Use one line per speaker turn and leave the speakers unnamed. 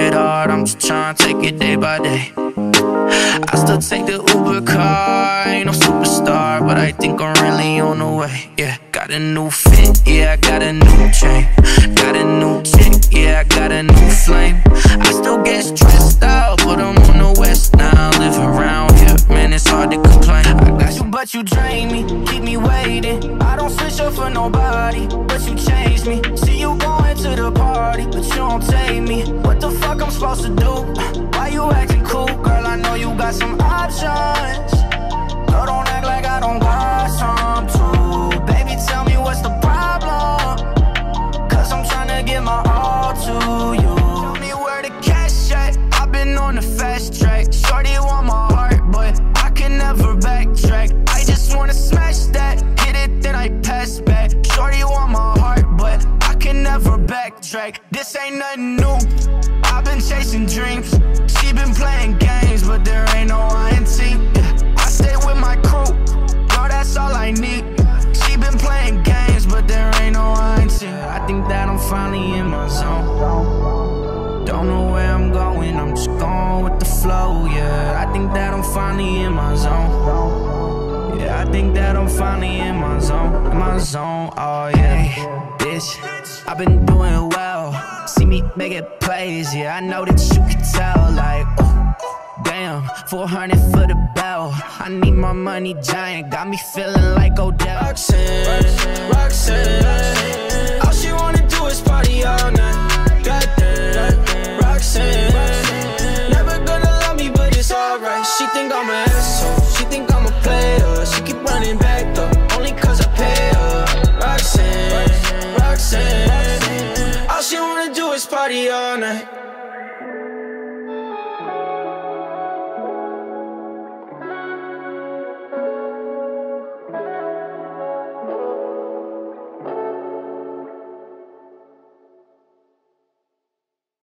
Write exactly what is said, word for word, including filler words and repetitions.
it hard, I'm just trying to take it day by day. I still take the Uber car, ain't no superstar, but I think I'm really on the way. Yeah, got a new fit, yeah, I got a new chain. Got a new chick, yeah, I got a new flame. I still get stressed out, but I'm on the west now. Live around here, man, it's hard to complain. I got you, but you drain me, keep me waiting. I don't switch up for nobody, but you change me. See you going to the party, but you don't take me. What the fuck I'm supposed to do? Why you acting cool? Girl, I know you got some options. Girl, don't act like I don't got some too. Baby, tell me what's the problem, cause I'm tryna give my all to you. Tell me where the cash at, I've been on the fast track. Shorty want my heart, but I can never backtrack. I just wanna smash that, hit it, then I pass back. Shorty want my heart, but I can never backtrack. This ain't nothing new, I've been chasing dreams. She been playing games, but there ain't no I N T. Yeah, I stay with my crew, no, that's all I need. She been playing games, but there ain't no I N T. I think that I'm finally in my zone. Don't know where I'm going, I'm just going with the flow, yeah. I think that I'm finally in my zone. Yeah, I think that I'm finally in my zone. In my zone, oh yeah. Bitch, I've been doing well. See me making plays, yeah, I know that you can tell. Like, oh, damn, four hundred for the bell. I need my money giant, got me feeling like Odell. Roxanne, Roxanne, all she wanna do is party all night. Goddamn, Roxanne, never gonna love me, but it's alright. She think I'm an asshole, she think I'm a player. She keep running back though, only cause I pay her. Roxanne, Roxanne, all she wanna do is party all night.